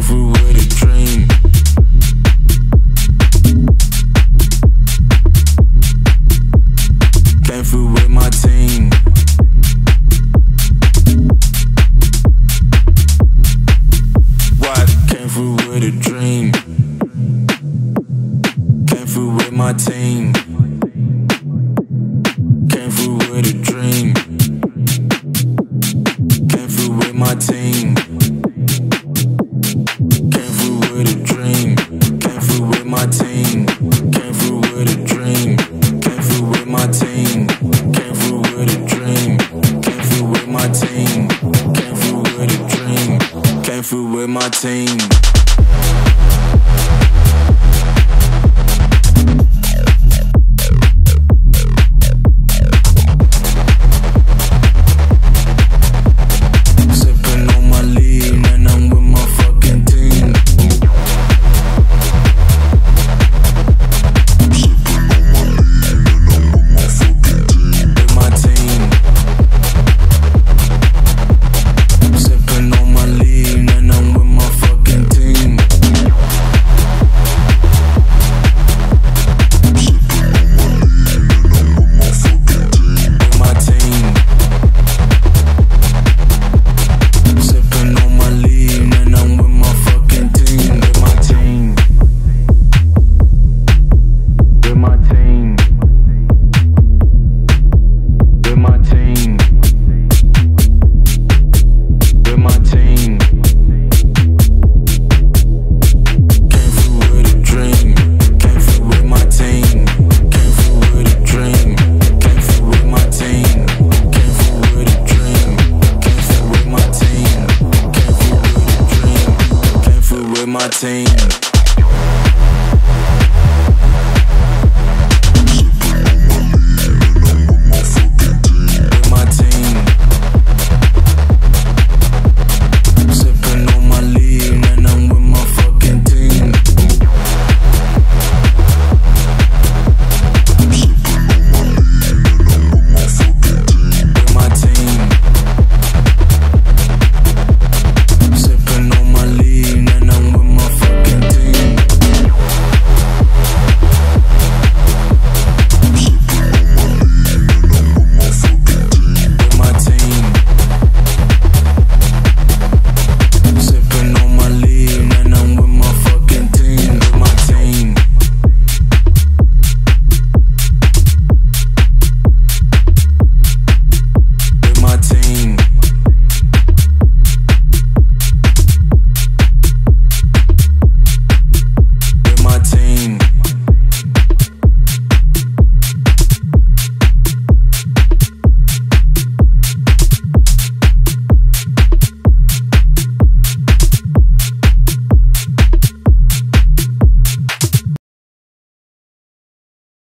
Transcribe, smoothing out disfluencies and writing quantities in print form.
through with a dream. Came through with my team. What? Came through with a dream. Came through with my team. Came through with a dream. Came through with my team. Came through with a dream. Came through with my team. Came through with a dream. Came through with my team. Came through with a dream. Came through with my team. Came through with a dream. Came through with my team. My team.